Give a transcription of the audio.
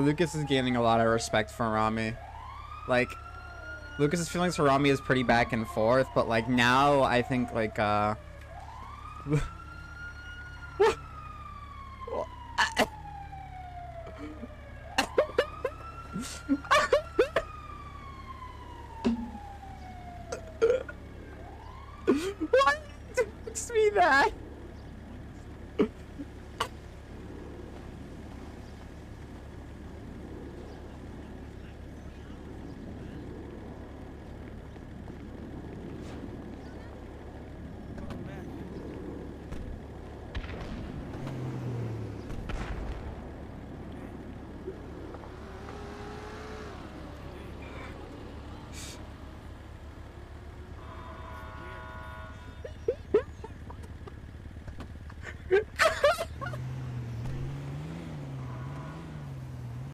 Lucas is gaining a lot of respect from Ramee. Like, Lucas's feelings for Ramee is pretty back and forth, but like now I think like